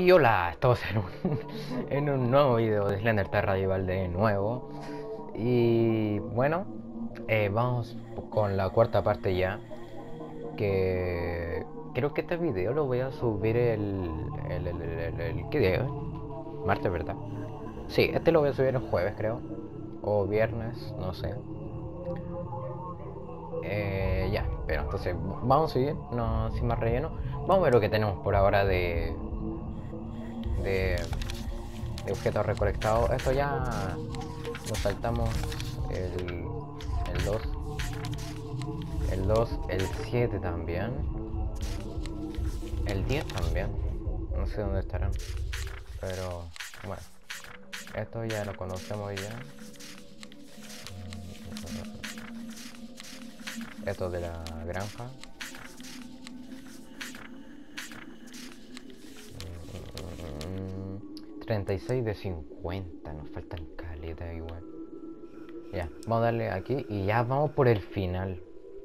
Y hola, estamos en un nuevo video de Slender Rival de nuevo. Y bueno, vamos con la cuarta parte ya. Que creo que este video lo voy a subir ¿qué día es? Martes, ¿verdad? Sí, este lo voy a subir el jueves, creo. O viernes, no sé. Ya, pero entonces vamos a seguir, no sin más relleno. Vamos a ver lo que tenemos por ahora de de objetos recolectados. Esto ya nos saltamos el, el 2 el 7 también, el 10 también. No sé dónde estarán, pero bueno, esto ya lo conocemos ya. Esto de la granja. 36 de 50, nos faltan caleta igual. Ya, vamos a darle aquí y ya vamos por el final.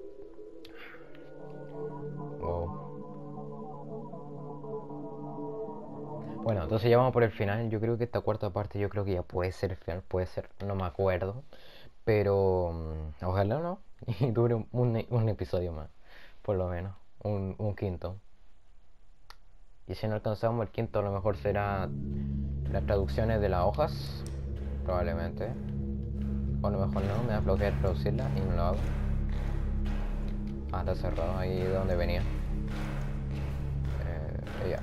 Wow. Bueno, entonces ya vamos por el final. Yo creo que esta cuarta parte, yo creo que ya puede ser el final, puede ser, no me acuerdo. Pero ojalá no. Y dure un episodio más, por lo menos, un quinto. Y si no alcanzamos el quinto, a lo mejor será las traducciones de las hojas, probablemente. O a lo mejor no, me da flojera traducirla y no lo hago. Ah, está cerrado ahí de donde venía. Ya.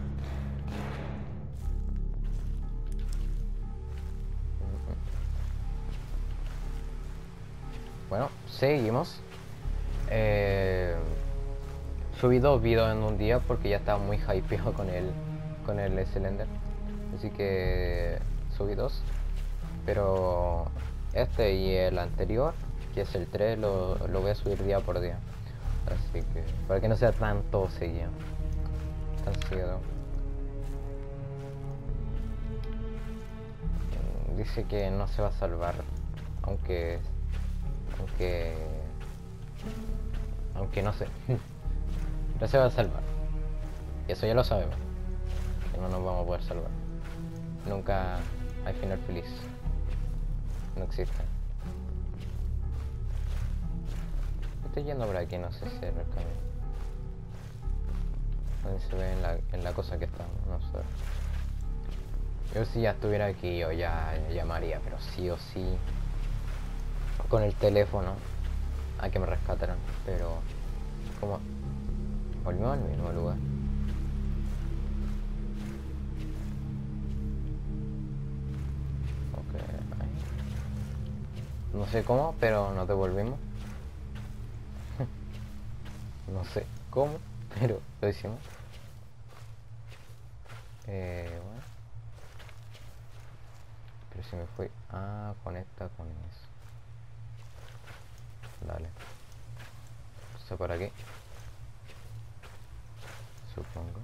Bueno, seguimos. Eh, Subí dos videos en un día porque ya estaba muy hypeado con el Slender. Así que subí dos. Pero este y el anterior, que es el 3, lo voy a subir día por día. Así que para que no sea tanto seguido. Tan seguido. Dice que no se va a salvar. Aunque. Aunque. Aunque no sé. No se va a salvar. Y eso ya lo sabemos. Que no nos vamos a poder salvar. Nunca hay final feliz. No existe. Estoy yendo por aquí, no sé si era el camino. Donde se ve en la cosa que está, no sé. Yo si ya estuviera aquí yo ya llamaría, pero sí o sí con el teléfono a que me rescataran, pero como volvimos al mismo lugar. Ok, no sé cómo, pero nos devolvimos. No sé cómo, pero lo hicimos. Bueno, pero si me fui. Ah, conecta con eso. Dale. Esto por aquí. Supongo.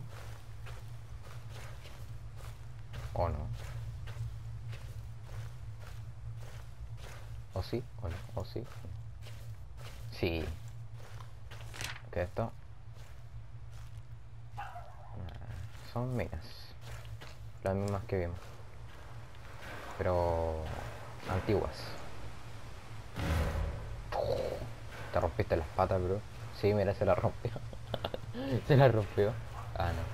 O no. O sí, o no. O sí. Sí. Que esto son minas. Las mismas que vimos. Pero antiguas. Te rompiste las patas, bro. Sí, mira, se la rompió. Se la rompió. Ah, no.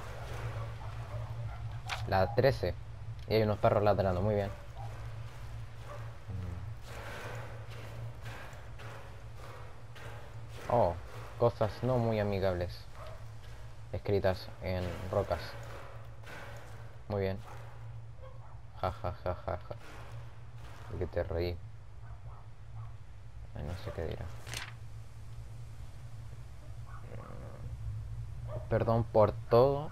La 13. Y hay unos perros ladrando, muy bien. Oh, cosas no muy amigables. Escritas en rocas. Muy bien. Ja, ja, ja, ja, ja. ¿De qué te reí? Ay, no sé qué dirá. Perdón por todo.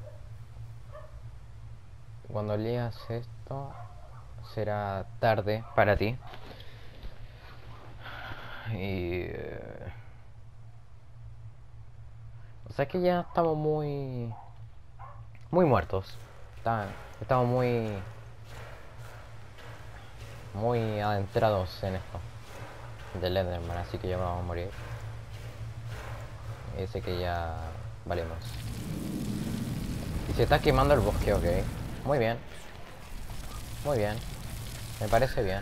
Cuando leas esto, será tarde para ti. Y... o sea que ya estamos muy muertos. Estamos muy adentrados en esto del Enderman, así que ya vamos a morir. Y dice que ya valemos. Y Se está quemando el bosque, ok. Muy bien. Muy bien. Me parece bien.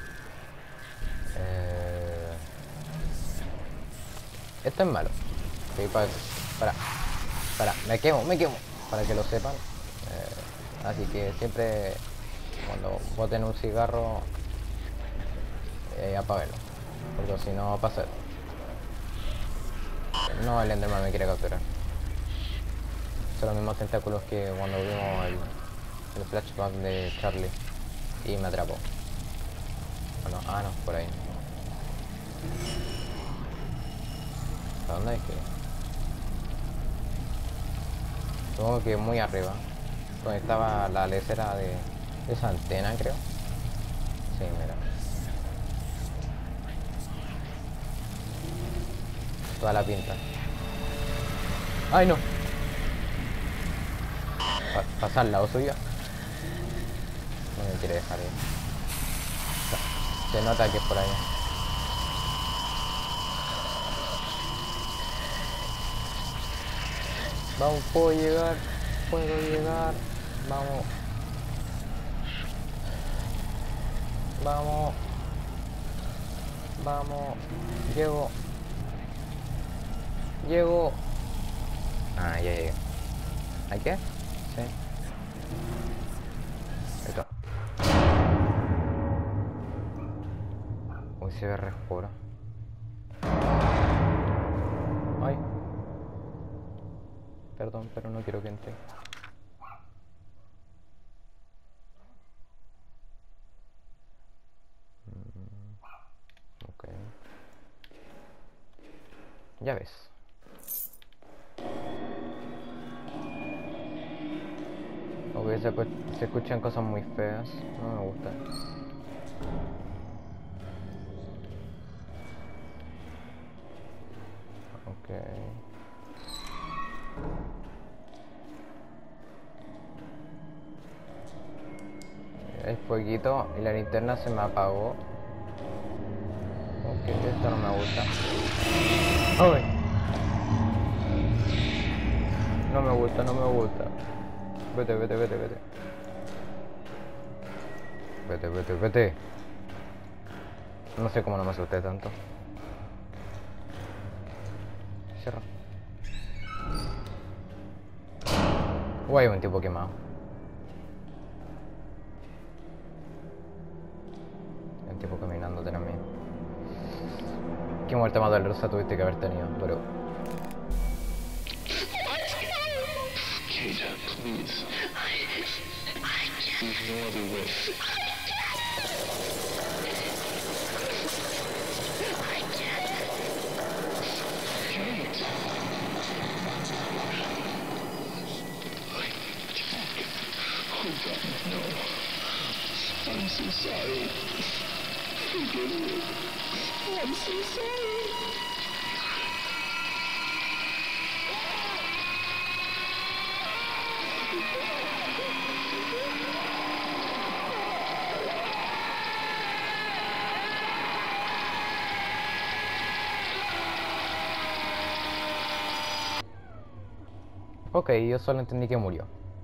Esto es malo. Sí, para. Me quemo. Para que lo sepan. Así que siempre cuando boten un cigarro, apáguenlo. Porque si no va a pasar. No, el Enderman me quiere capturar. Son los mismos tentáculos que cuando vimos el flashback de Charlie. Y me atrapó. No, por ahí. ¿A dónde hay que ir? Supongo que muy arriba. Donde estaba la lecera de esa antena, creo. Sí, mira. Toda la pinta. ¡Ay, no! Pasar al lado suyo. No me quiere dejar ir. Se nota que es por ahí. Vamos, puedo llegar. Vamos. Llego. Ah, ya llegué. ¿Hay qué? Sí. Esto. Uy, se ve re oscuro. Ay. Perdón, pero no quiero que entre. Ok. Ya ves. Ok, se escuchan cosas muy feas. No me gusta. Ok. El fueguito y la linterna se me apagó. Ok, esto no me gusta. ¡Ay! No me gusta. Vete. No sé cómo no me asusté tanto. Cierra. Uy, hay un tipo quemado. Hay un tipo caminando detrás mío. Qué muerte más dolorosa tuviste que haber tenido, pero... Kata, please. There's no other way. Kate. Oh God, no. I'm so sorry. Forgive me. I'm so sorry. Ok, yo solo entendí que murió.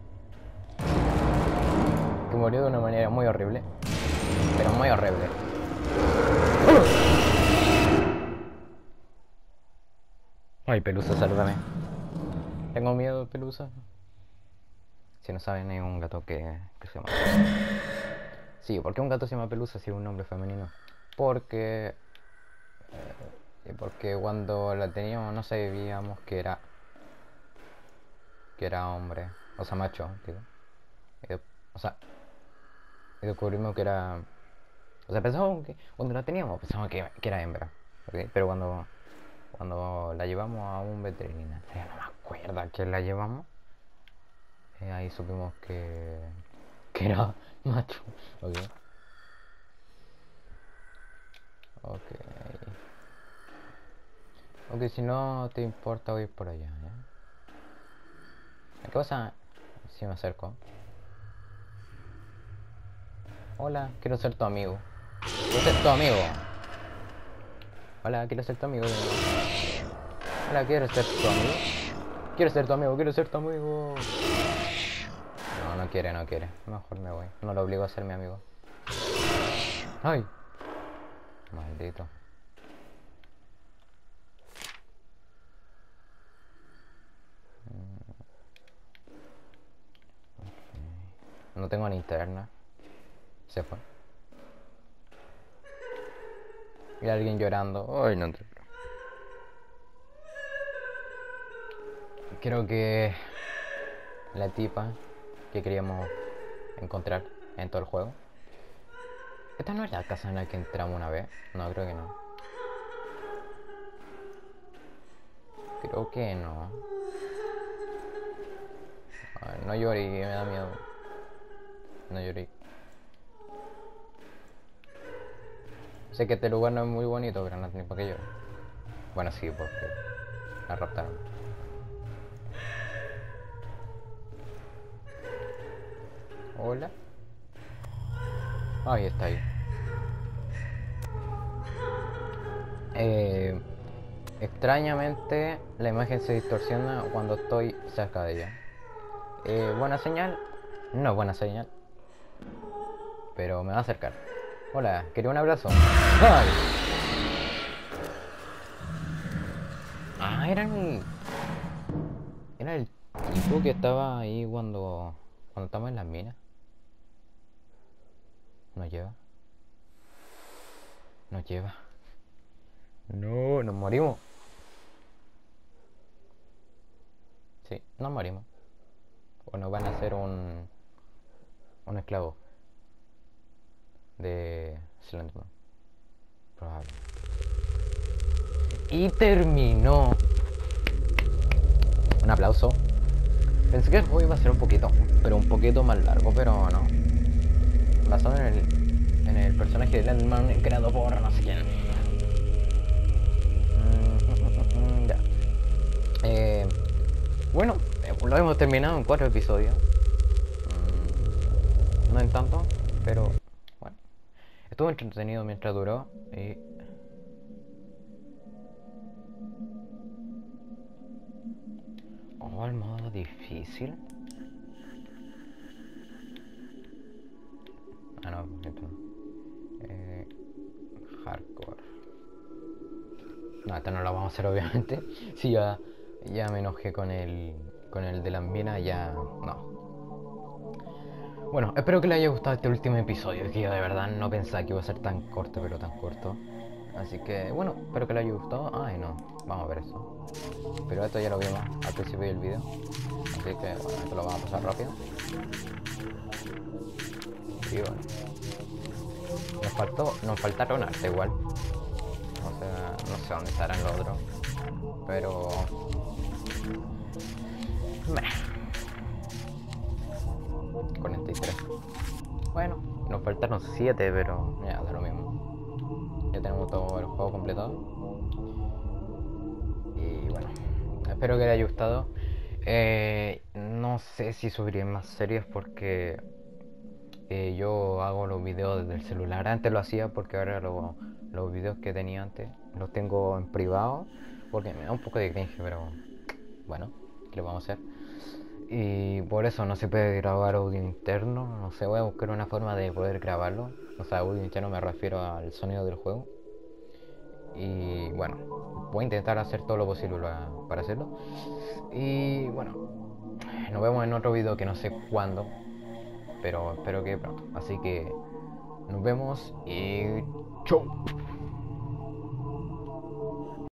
Que murió de una manera muy horrible. Pero muy horrible. Ay, Pelusa, sálvame. Tengo miedo, Pelusa. Si no saben, hay un gato que se llama Pelusa. Sí, ¿por qué un gato se llama Pelusa si es un nombre femenino? Porque... porque cuando la teníamos no sabíamos que era hombre. O sea, macho, digo. O sea, y descubrimos que era... O sea, pensábamos que... Cuando la teníamos pensábamos que era hembra. ¿Okay? Pero cuando la llevamos a un veterinario, no me acuerdo a quién la llevamos, ahí supimos que era macho. Ok. Ok. Ok, si no te importa voy por allá, ¿Qué pasa si me acerco? Hola, quiero ser tu amigo. Quiero ser tu amigo. Hola, quiero ser tu amigo. Hola, quiero ser tu amigo. Quiero ser tu amigo, quiero ser tu amigo. No, no quiere, no quiere. Mejor me voy. No lo obligo a ser mi amigo. ¡Ay! Maldito. No tengo linterna. Se fue. Y alguien llorando. Ay, no te... Creo que la tipa que queríamos encontrar en todo el juego. ¿Esta no es la casa en la que entramos una vez? No, creo que no. Creo que no. Ay, no lloré, me da miedo. No lloré. Sé que este lugar no es muy bonito, pero no tiene para qué llorar. Bueno, sí, porque la raptaron. Hola. Ahí está ahí. Extrañamente la imagen se distorsiona cuando estoy cerca de ella. Buena señal. No es buena señal. Pero me va a acercar. Hola, quería un abrazo. ¡Ay! Ah, era el tipo que estaba ahí cuando estamos en las minas. Nos lleva. Nos lleva. No, nos morimos. Sí, nos morimos. O nos van a hacer un esclavo de Slenderman. Probable. Y terminó. Un aplauso. Pensé que el juego iba a ser un poquito más largo, pero no. Basado en el personaje de Slenderman creado por no sé quién. Ya. Bueno, lo hemos terminado en 4 episodios. No en tanto, pero bueno. Estuvo entretenido mientras duró y... Oh, el modo difícil. Ah, no, esto no. Hardcore. No, esta no la vamos a hacer obviamente. Si ya me enojé con el de las minas, ya no. Bueno, espero que les haya gustado este último episodio, que yo de verdad no pensaba que iba a ser tan corto, pero tan corto. Así que, bueno, espero que les haya gustado. Ay, no, vamos a ver eso. Pero esto ya lo vimos al principio del video. Así que, bueno, esto lo vamos a pasar rápido. Y bueno, nos faltaron arte igual. O sea, no sé dónde estarán los otros. Pero... Meh. 43. Bueno, nos faltaron 7, pero ya da lo mismo. Ya tenemos todo el juego completado. Y bueno, espero que les haya gustado. No sé si subiré más series porque yo hago los videos desde el celular. Antes lo hacía porque ahora los videos que tenía antes los tengo en privado porque me da un poco de cringe, pero bueno, ¿qué le vamos a hacer? Y por eso no se puede grabar audio interno. No sé, voy a buscar una forma de poder grabarlo. O sea, audio interno me refiero al sonido del juego. Y bueno, voy a intentar hacer todo lo posible para hacerlo. Y bueno, nos vemos en otro video que no sé cuándo, pero espero que pronto. Así que nos vemos y chau.